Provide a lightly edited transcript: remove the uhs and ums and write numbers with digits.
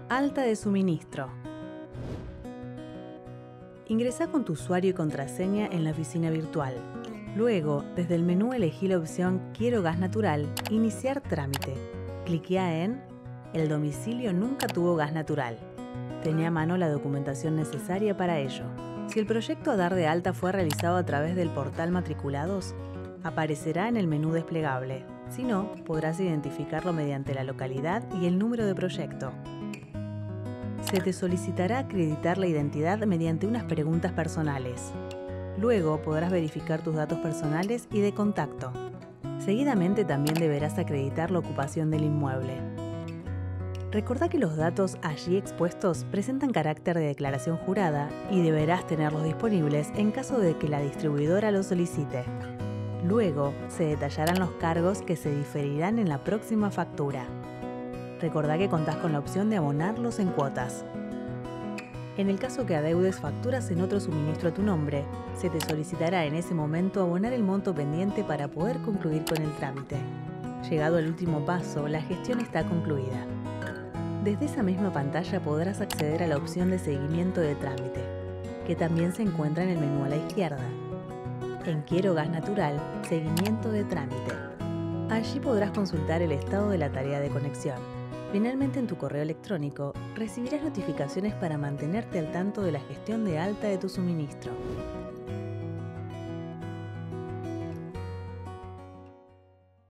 Alta de suministro. Ingresá con tu usuario y contraseña en la oficina virtual. Luego, desde el menú elegí la opción Quiero gas natural, Iniciar trámite. Cliquea en El domicilio nunca tuvo gas natural. Tené a mano la documentación necesaria para ello. Si el proyecto a dar de alta fue realizado a través del portal Matriculados, aparecerá en el menú desplegable. Si no, podrás identificarlo mediante la localidad y el número de proyecto. Se te solicitará acreditar la identidad mediante unas preguntas personales. Luego podrás verificar tus datos personales y de contacto. Seguidamente también deberás acreditar la ocupación del inmueble. Recordá que los datos allí expuestos presentan carácter de declaración jurada y deberás tenerlos disponibles en caso de que la distribuidora lo solicite. Luego se detallarán los cargos que se diferirán en la próxima factura. Recordá que contás con la opción de abonarlos en cuotas. En el caso que adeudes facturas en otro suministro a tu nombre, se te solicitará en ese momento abonar el monto pendiente para poder concluir con el trámite. Llegado al último paso, la gestión está concluida. Desde esa misma pantalla podrás acceder a la opción de seguimiento de trámite, que también se encuentra en el menú a la izquierda. En Quiero gas natural, seguimiento de trámite. Allí podrás consultar el estado de la tarea de conexión. Finalmente, en tu correo electrónico recibirás notificaciones para mantenerte al tanto de la gestión de alta de tu suministro.